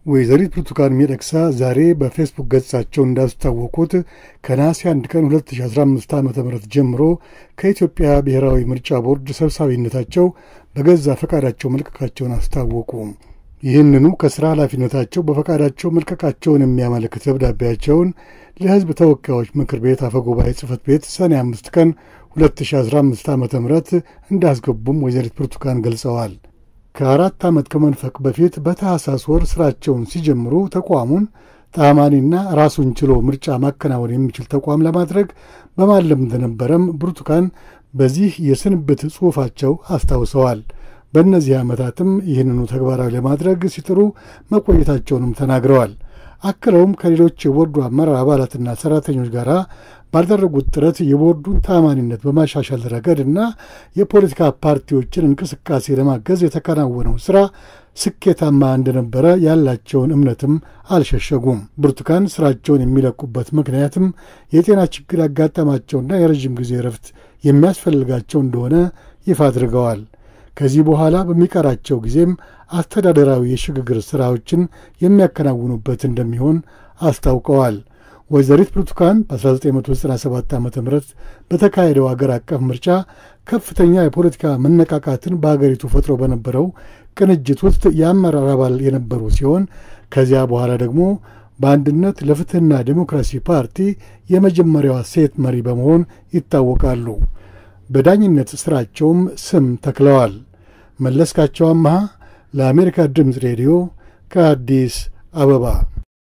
ወይዘሪት ብርቱካን ሚደቅሳ ዛሬ በፌስቡክ ገጻቸው እንዳስታወቁት ከነሐሴ 1 ቀን 2015 ዓ.ም ጀምሮ ከኢትዮጵያ ብሔራዊ ምርጫ ቦርድ ሰብሳቢነታቸው በገዛ ፈቃዳቸው መልቀቃቸውን አስታወቁ። ይህንኑ ከሥራ ኃላፊነታቸው በፈቃዳቸው መልቀቃቸውን የሚያመለክት ደብዳቤያቸውን ለሕዝብ ተወካዮች ምክር ቤት አፈጉባኤ ጽሕፈት ቤት ሰኔ 5 ቀን 2015 ዓ.ም እንዳስገቡም ወይዘሪት ብርቱካን ገልጸዋል። ከ4 ዓመት ከመንፈቅ በፊት በታህሳስ ወር ሥራቸውን ሲጀምሩ ተቋሙን ተአማኒና ራሱን ችሎ ምርጫ ማከናወን የሚችል ተቋም ለማድረግ በማለም እንደነበረም ብርቱካን በዚህ የስንብት ጽሑፋቸው አስታውሰዋል። በእነዚህ ዓመታትም ይህንኑ ተግባራዊ ለማድረግ ሲጥሩ መቆየታቸውንም ተናግረዋል። አክለውም ከሌሎች የቦርዱ አመራር አባላትና ሠራተኞች ጋር ባደረጉት ጥረት የቦርዱን ተአማኒነት በማሻሻል ረገድና የፖለቲካ ፓርቲዎችን እንቅስቃሴ ለማገዝ የተከናወነው ሥራ ስኬታማ እንደነበረ ያላቸውን እምነትም አልሸሸጉም። ብርቱካን ሥራቸውን የሚለቁበት ምክንያትም የጤና ችግር ያጋጠማቸውና የረዥም ጊዜ ረፍት የሚያስፈልጋቸው እንደሆነ ይፋ አድርገዋል። ከዚህ በኋላ በሚቀራቸው ጊዜም አስተዳደራዊ የሽግግር ሥራዎችን የሚያከናውኑበት እንደሚሆን አስታውቀዋል። ወይዘሪት ብርቱካን በ1997 ዓ.ም በተካሄደው አገር አቀፍ ምርጫ ከፍተኛ የፖለቲካ መነቃቃትን በአገሪቱ ፈጥሮ በነበረው ቅንጅት ውስጥ የአመራር አባል የነበሩ ሲሆን ከዚያ በኋላ ደግሞ በአንድነት ለፍትሕና ዴሞክራሲ ፓርቲ የመጀመሪያዋ ሴት መሪ በመሆን ይታወቃሉ። በዳኝነት ሥራቸውም ስም ተክለዋል። መለስካቸው አምሃ ለአሜሪካ ድምፅ ሬዲዮ ከአዲስ አበባ